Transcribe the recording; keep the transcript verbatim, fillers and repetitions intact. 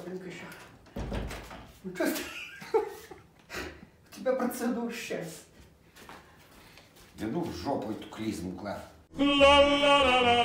быстренько еще. Ну, чувствуешь? У тебя процедура счастья. Да ну в жопу эту клизму, Клар. La la la la